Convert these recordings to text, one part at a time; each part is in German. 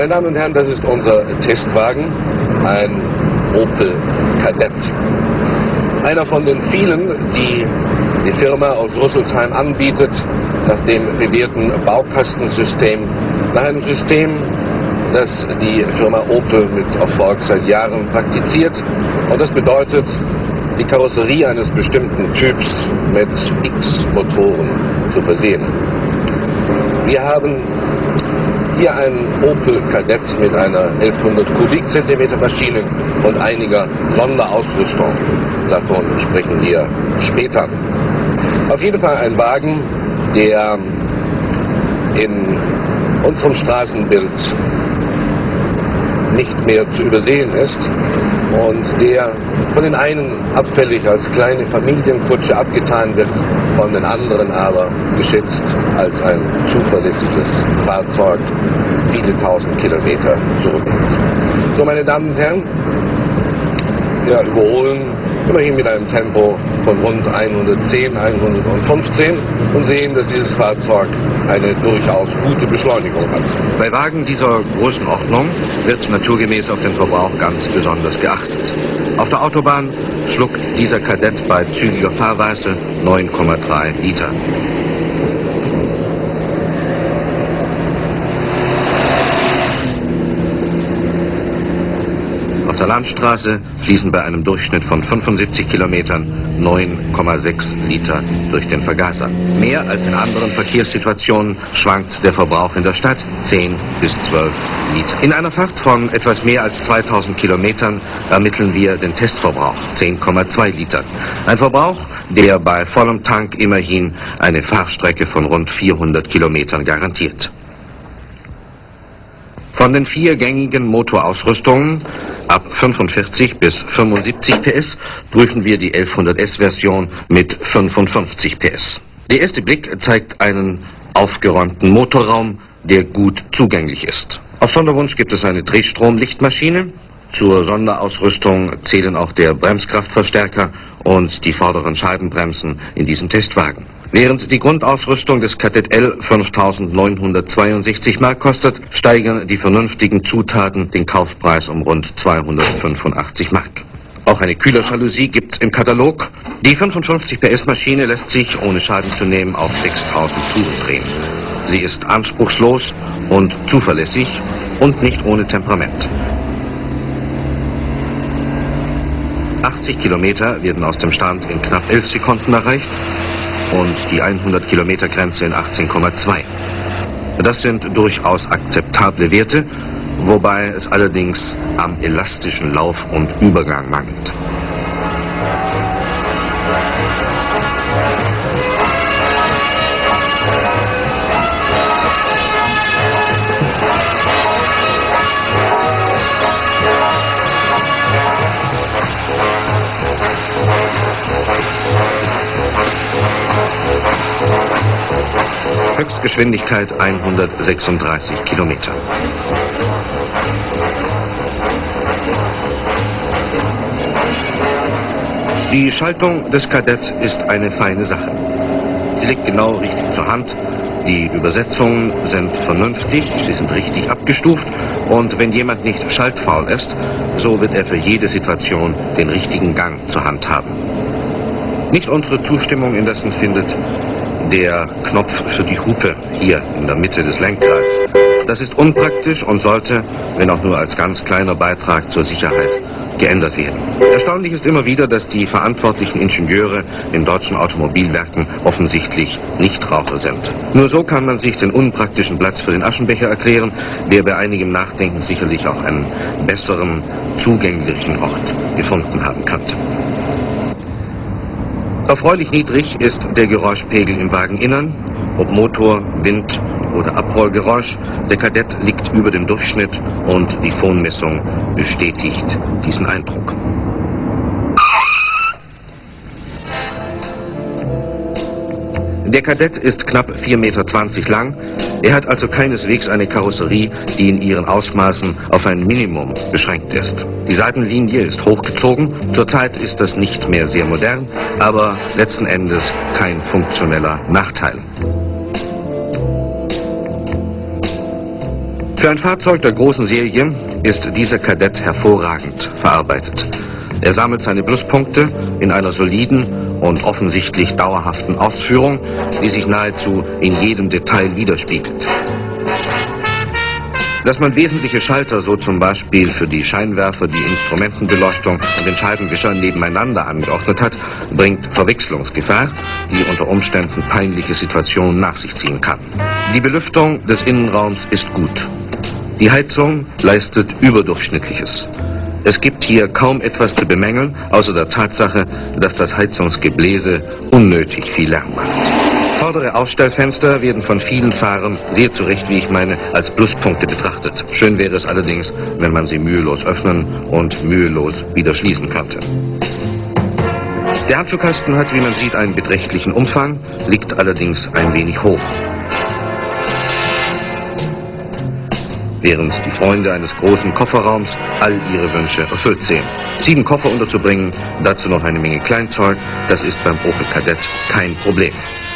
Meine Damen und Herren, das ist unser Testwagen, ein Opel Kadett. Einer von den vielen, die die Firma aus Rüsselsheim anbietet, nach dem bewährten Baukastensystem, nach einem System, das die Firma Opel mit Erfolg seit Jahren praktiziert. Und das bedeutet, die Karosserie eines bestimmten Typs mit X-Motoren zu versehen. Wir haben hier einen Opel Kadett mit einer 1100 Kubikzentimeter Maschine und einiger Sonderausrüstung. Davon sprechen wir später. Auf jeden Fall ein Wagen, der in unserem Straßenbild nicht mehr zu übersehen ist und der von den einen abfällig als kleine Familienkutsche abgetan wird, von den anderen aber geschätzt als ein zuverlässiges Fahrzeug viele tausend Kilometer zurücklegt. So, meine Damen und Herren, wir überholen immerhin mit einem Tempo von rund 110, 115 und sehen, dass dieses Fahrzeug eine durchaus gute Beschleunigung hat. Bei Wagen dieser Größenordnung wird naturgemäß auf den Verbrauch ganz besonders geachtet. Auf der Autobahn schluckt dieser Kadett bei zügiger Fahrweise 9,3 Liter. Auf der Landstraße fließen bei einem Durchschnitt von 75 Kilometern 9,6 Liter durch den Vergaser. Mehr als in anderen Verkehrssituationen schwankt der Verbrauch in der Stadt 10 bis 12 Liter. In einer Fahrt von etwas mehr als 2000 Kilometern ermitteln wir den Testverbrauch 10,2 Liter. Ein Verbrauch, der bei vollem Tank immerhin eine Fahrstrecke von rund 400 Kilometern garantiert. Von den 4 gängigen Motorausrüstungen ab 45 bis 75 PS prüfen wir die 1100S-Version mit 55 PS. Der erste Blick zeigt einen aufgeräumten Motorraum, der gut zugänglich ist. Auf Sonderwunsch gibt es eine Drehstrom-Lichtmaschine. Zur Sonderausrüstung zählen auch der Bremskraftverstärker und die vorderen Scheibenbremsen in diesem Testwagen. Während die Grundausrüstung des Kadett L 5.962 Mark kostet, steigern die vernünftigen Zutaten den Kaufpreis um rund 285 Mark. Auch eine Kühlerjalousie gibt's im Katalog. Die 55 PS Maschine lässt sich, ohne Schaden zu nehmen, auf 6000 Touren drehen. Sie ist anspruchslos und zuverlässig und nicht ohne Temperament. 80 Kilometer werden aus dem Stand in knapp 11 Sekunden erreicht und die 100-Kilometer-Grenze in 18,2. Das sind durchaus akzeptable Werte, wobei es allerdings am elastischen Lauf und Übergang mangelt. Höchstgeschwindigkeit 136 Kilometer. Die Schaltung des Kadett ist eine feine Sache. Sie liegt genau richtig zur Hand. Die Übersetzungen sind vernünftig, sie sind richtig abgestuft und wenn jemand nicht schaltfaul ist, so wird er für jede Situation den richtigen Gang zur Hand haben. Nicht unsere Zustimmung indessen findet der Knopf für die Hupe hier in der Mitte des Lenkrades. Das ist unpraktisch und sollte, wenn auch nur als ganz kleiner Beitrag zur Sicherheit, geändert werden. Erstaunlich ist immer wieder, dass die verantwortlichen Ingenieure in deutschen Automobilwerken offensichtlich Nichtraucher sind. Nur so kann man sich den unpraktischen Platz für den Aschenbecher erklären, der bei einigem Nachdenken sicherlich auch einen besseren, zugänglichen Ort gefunden haben könnte. Erfreulich niedrig ist der Geräuschpegel im Wageninnern, ob Motor, Wind oder Abrollgeräusch. Der Kadett liegt über dem Durchschnitt und die Phonmessung bestätigt diesen Eindruck. Der Kadett ist knapp 4,20 Meter lang. Er hat also keineswegs eine Karosserie, die in ihren Ausmaßen auf ein Minimum beschränkt ist. Die Seitenlinie ist hochgezogen. Zurzeit ist das nicht mehr sehr modern, aber letzten Endes kein funktioneller Nachteil. Für ein Fahrzeug der großen Serie ist dieser Kadett hervorragend verarbeitet. Er sammelt seine Pluspunkte in einer soliden und offensichtlich dauerhaften Ausführung, die sich nahezu in jedem Detail widerspiegelt. Dass man wesentliche Schalter, so zum Beispiel für die Scheinwerfer, die Instrumentenbeleuchtung und den Scheibenwischer nebeneinander angeordnet hat, bringt Verwechslungsgefahr, die unter Umständen peinliche Situationen nach sich ziehen kann. Die Belüftung des Innenraums ist gut. Die Heizung leistet Überdurchschnittliches. Es gibt hier kaum etwas zu bemängeln, außer der Tatsache, dass das Heizungsgebläse unnötig viel Lärm macht. Vordere Ausstellfenster werden von vielen Fahrern sehr zu Recht, wie ich meine, als Pluspunkte betrachtet. Schön wäre es allerdings, wenn man sie mühelos öffnen und mühelos wieder schließen könnte. Der Handschuhkasten hat, wie man sieht, einen beträchtlichen Umfang, liegt allerdings ein wenig hoch. Während die Freunde eines großen Kofferraums all ihre Wünsche erfüllt sehen. 7 Koffer unterzubringen, dazu noch eine Menge Kleinzeug, das ist beim Opel Kadett kein Problem.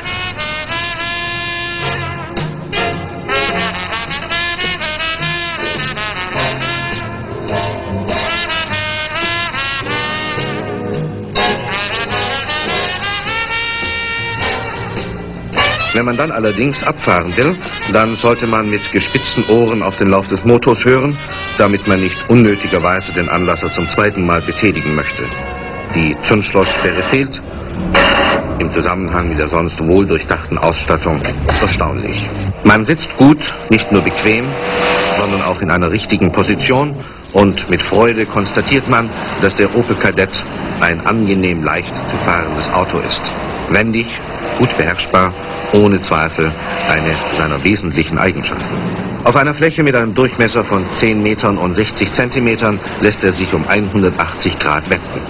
Wenn man dann allerdings abfahren will, dann sollte man mit gespitzten Ohren auf den Lauf des Motors hören, damit man nicht unnötigerweise den Anlasser zum zweiten Mal betätigen möchte. Die Zündschlosssperre fehlt, im Zusammenhang mit der sonst wohl durchdachten Ausstattung erstaunlich. Man sitzt gut, nicht nur bequem, sondern auch in einer richtigen Position, und mit Freude konstatiert man, dass der Opel Kadett ein angenehm leicht zu fahrendes Auto ist. Wendig, gut beherrschbar, ohne Zweifel eine seiner wesentlichen Eigenschaften. Auf einer Fläche mit einem Durchmesser von 10 Metern und 60 Zentimetern lässt er sich um 180 Grad wenden.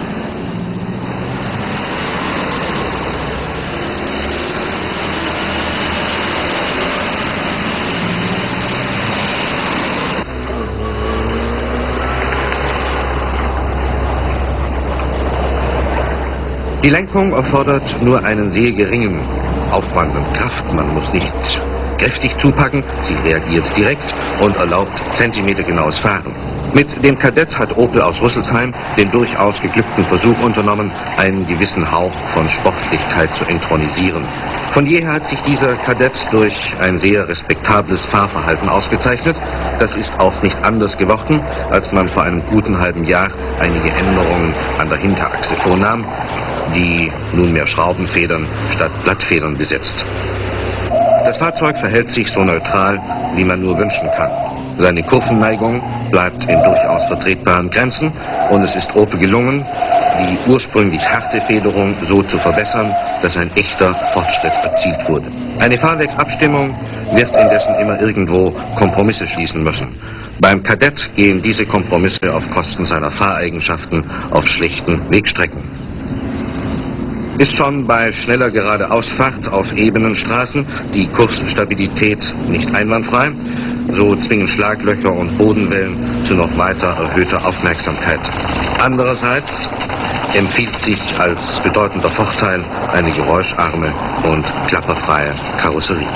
Die Lenkung erfordert nur einen sehr geringen Aufwand und Kraft. Man muss nicht kräftig zupacken, sie reagiert direkt und erlaubt zentimetergenaues Fahren. Mit dem Kadett hat Opel aus Rüsselsheim den durchaus geglückten Versuch unternommen, einen gewissen Hauch von Sportlichkeit zu intronisieren. Von jeher hat sich dieser Kadett durch ein sehr respektables Fahrverhalten ausgezeichnet. Das ist auch nicht anders geworden, als man vor einem guten halben Jahr einige Änderungen an der Hinterachse vornahm, die nunmehr Schraubenfedern statt Blattfedern besitzt. Das Fahrzeug verhält sich so neutral, wie man nur wünschen kann. Seine Kurvenneigung bleibt in durchaus vertretbaren Grenzen und es ist Opel gelungen, die ursprünglich harte Federung so zu verbessern, dass ein echter Fortschritt erzielt wurde. Eine Fahrwerksabstimmung wird indessen immer irgendwo Kompromisse schließen müssen. Beim Kadett gehen diese Kompromisse auf Kosten seiner Fahreigenschaften auf schlechten Wegstrecken. Ist schon bei schneller Geradeausfahrt auf ebenen Straßen die Kursstabilität nicht einwandfrei, so zwingen Schlaglöcher und Bodenwellen zu noch weiter erhöhter Aufmerksamkeit. Andererseits empfiehlt sich als bedeutender Vorteil eine geräuscharme und klapperfreie Karosserie.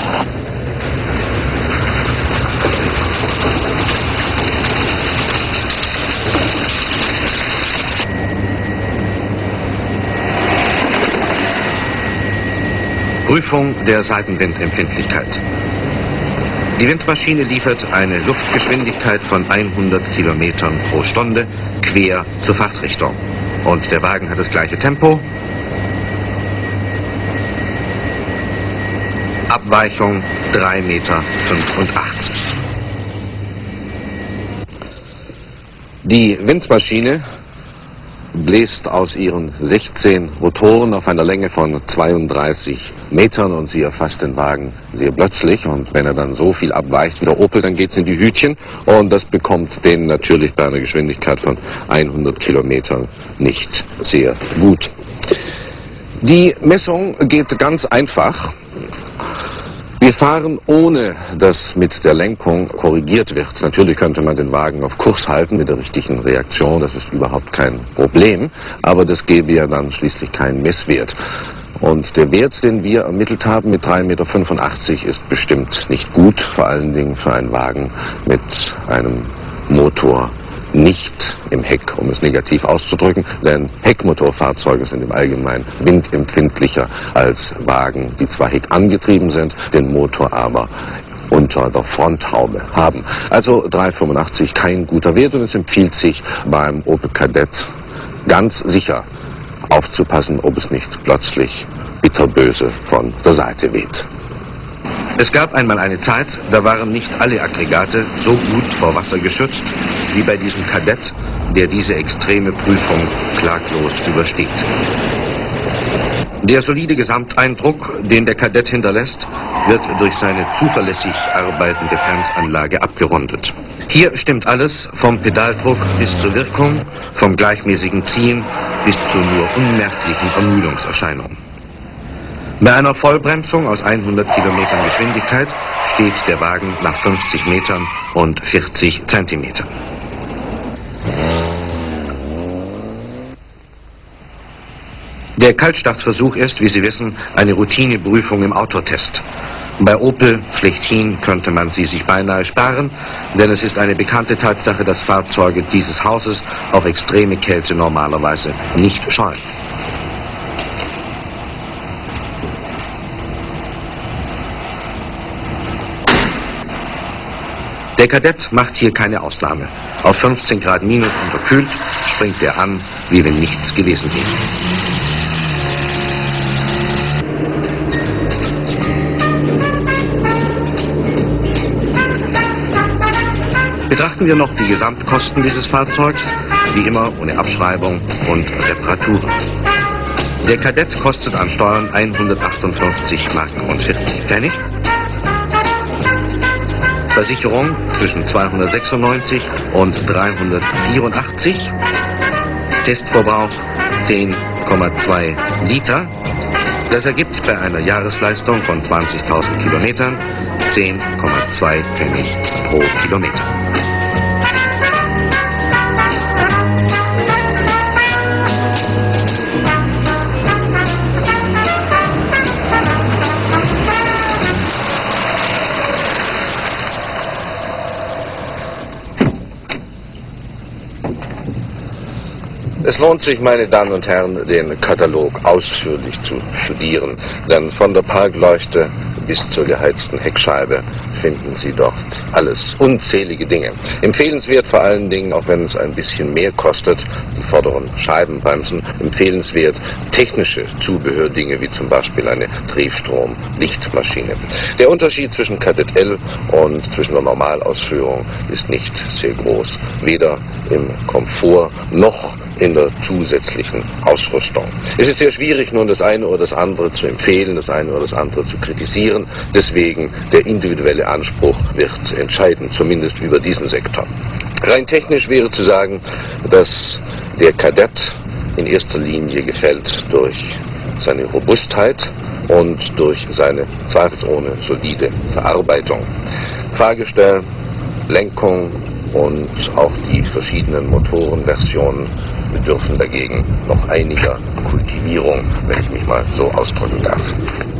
Prüfung der Seitenwindempfindlichkeit. Die Windmaschine liefert eine Luftgeschwindigkeit von 100 Kilometern pro Stunde quer zur Fahrtrichtung. Und der Wagen hat das gleiche Tempo. Abweichung 3,85 Meter. Die Windmaschine bläst aus ihren 16 Rotoren auf einer Länge von 32 Metern und sie erfasst den Wagen sehr plötzlich, und wenn er dann so viel abweicht wie der Opel, dann geht es in die Hütchen, und das bekommt den natürlich bei einer Geschwindigkeit von 100 Kilometern nicht sehr gut. Die Messung geht ganz einfach. Wir fahren, ohne dass mit der Lenkung korrigiert wird. Natürlich könnte man den Wagen auf Kurs halten mit der richtigen Reaktion, das ist überhaupt kein Problem, aber das gäbe ja dann schließlich keinen Messwert. Und der Wert, den wir ermittelt haben mit 3,85 Meter, ist bestimmt nicht gut, vor allen Dingen für einen Wagen mit einem Motor nicht im Heck, um es negativ auszudrücken, denn Heckmotorfahrzeuge sind im Allgemeinen windempfindlicher als Wagen, die zwar heckangetrieben sind, den Motor aber unter der Fronthaube haben. Also 3,85 kein guter Wert, und es empfiehlt sich beim Opel Kadett ganz sicher aufzupassen, ob es nicht plötzlich bitterböse von der Seite weht. Es gab einmal eine Zeit, da waren nicht alle Aggregate so gut vor Wasser geschützt wie bei diesem Kadett, der diese extreme Prüfung klaglos übersteht. Der solide Gesamteindruck, den der Kadett hinterlässt, wird durch seine zuverlässig arbeitende Bremsanlage abgerundet. Hier stimmt alles, vom Pedaldruck bis zur Wirkung, vom gleichmäßigen Ziehen bis zur nur unmerklichen Ermüdungserscheinung. Bei einer Vollbremsung aus 100 Kilometern Geschwindigkeit steht der Wagen nach 50 Metern und 40 Zentimetern. Der Kaltstartversuch ist, wie Sie wissen, eine Routineprüfung im Autotest. Bei Opel schlechthin könnte man sie sich beinahe sparen, denn es ist eine bekannte Tatsache, dass Fahrzeuge dieses Hauses auf extreme Kälte normalerweise nicht scheuen. Der Kadett macht hier keine Ausnahme. Auf 15 Grad minus unterkühlt springt er an, wie wenn nichts gewesen wäre. Betrachten wir noch die Gesamtkosten dieses Fahrzeugs, wie immer ohne Abschreibung und Reparaturen. Der Kadett kostet an Steuern 158 Mark und 40 Pfennig. Versicherung zwischen 296 und 384. Testverbrauch 10,2 Liter. Das ergibt bei einer Jahresleistung von 20.000 Kilometern 10,2 Pfennig pro Kilometer. Es lohnt sich, meine Damen und Herren, den Katalog ausführlich zu studieren, denn von der Parkleuchte bis zur geheizten Heckscheibe finden Sie dort alles, unzählige Dinge. Empfehlenswert vor allen Dingen, auch wenn es ein bisschen mehr kostet, die vorderen Scheibenbremsen, empfehlenswert technische Zubehördinge wie zum Beispiel eine Drehstrom-Lichtmaschine. Der Unterschied zwischen Kadett L und zwischen der Normalausführung ist nicht sehr groß, weder im Komfort noch in der zusätzlichen Ausrüstung. Es ist sehr schwierig, nun das eine oder das andere zu empfehlen, das eine oder das andere zu kritisieren. Deswegen der individuelle Anspruch wird entscheiden, zumindest über diesen Sektor. Rein technisch wäre zu sagen, dass der Kadett in erster Linie gefällt durch seine Robustheit und durch seine zweifelsohne solide Verarbeitung. Fahrgestell, Lenkung und auch die verschiedenen Motorenversionen bedürfen dagegen noch einiger Kultivierung, wenn ich mich mal so ausdrücken darf.